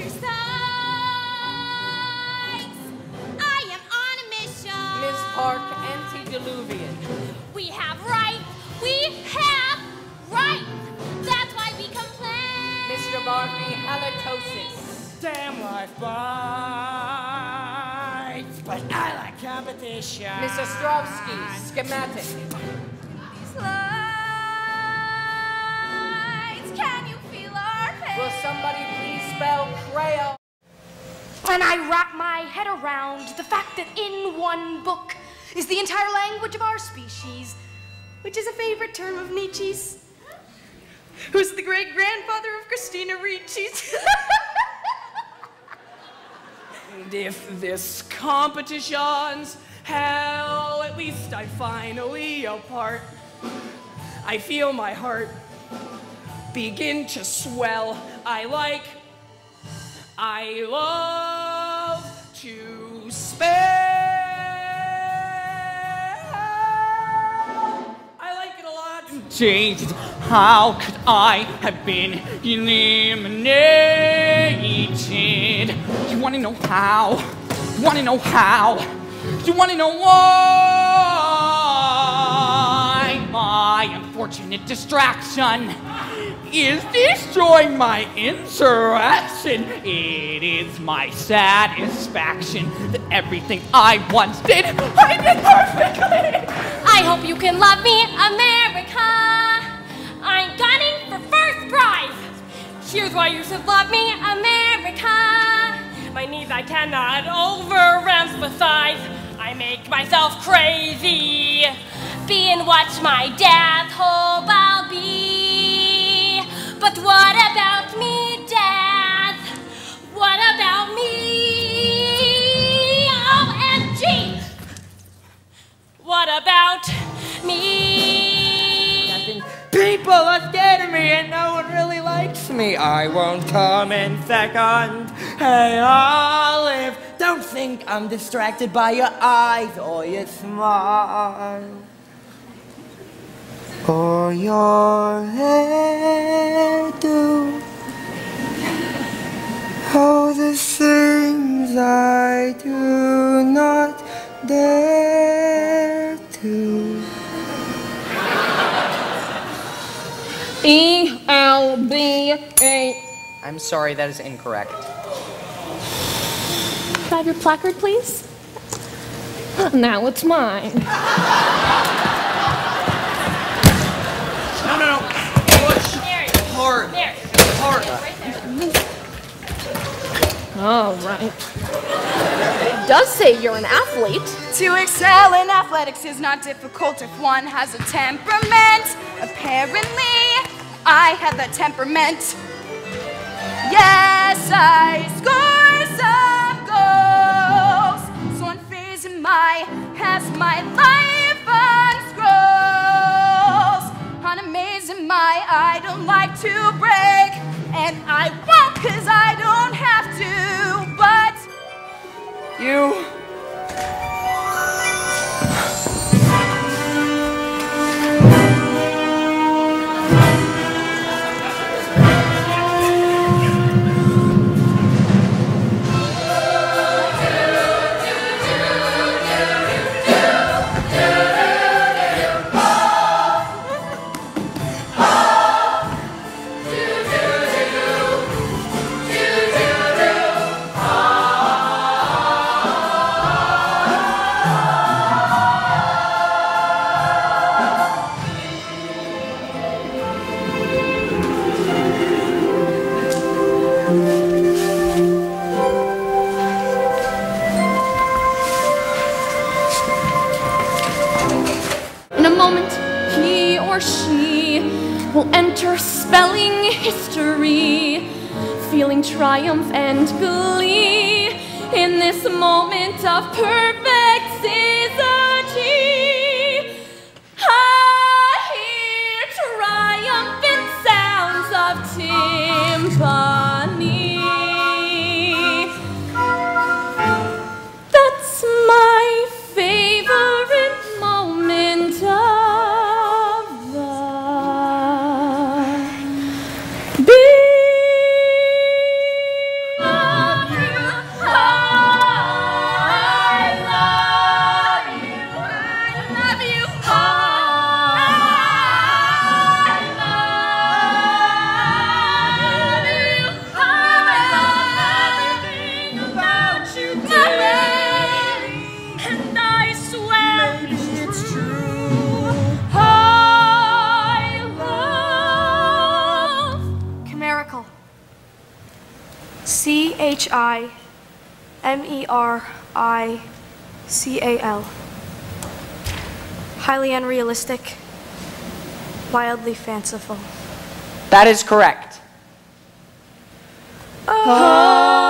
sights. I am on a mission. Ms. Park, antediluvian. We have rights. We have rights. That's why we complain. Mr. Murphy, halitosis. Damn life bites, but I like competition. Miss Ostrovsky, schematic. These lights, can you feel our pain? Will somebody please spell crayon? And I wrap my head around the fact that in one book is the entire language of our species, which is a favorite term of Nietzsche's, who's the great-grandfather of Christina Ricci's. And if this competition's hell, at least I finally apart. I feel my heart begin to swell. I love to spell. I like it a lot. Jesus, how could I have been eliminated? You wanna know how? You wanna know how? You wanna know why? My unfortunate distraction is destroying my insurrection. It is my satisfaction that everything I once did, I did perfectly. I hope you can love me, America. I'm gunning for first prize. Here's why you should love me, America. My needs I cannot over-emphasize. I make myself crazy. Be and watch my death, hope I'll be. But what about me, Dad? What about me? OMG! What about me? I think people are scared of me and no one really likes me. I won't come in second. Hey, Olive, don't think I'm distracted by your eyes or your smile. Or your hairdo. Oh, the things I do not dare to. ELBA. I'm sorry, that is incorrect. Can I have your placard, please? Now it's mine. No. Push hard. Hard. All right. It does say you're an athlete. To excel in athletics is not difficult if one has a temperament. Apparently, I have that temperament. Yes, I score some goals. So unfazing has my life unscrolls. Unamazing I don't like to break. And I won't 'cause I don't have to. But you. will enter spelling history, feeling triumph and glee in this moment of perfect syzygy. I hear triumphant sounds of timpani. That's my favorite moment of the H-I-M-E-R-I-C-A-L. Highly unrealistic, wildly fanciful. That is correct. Oh.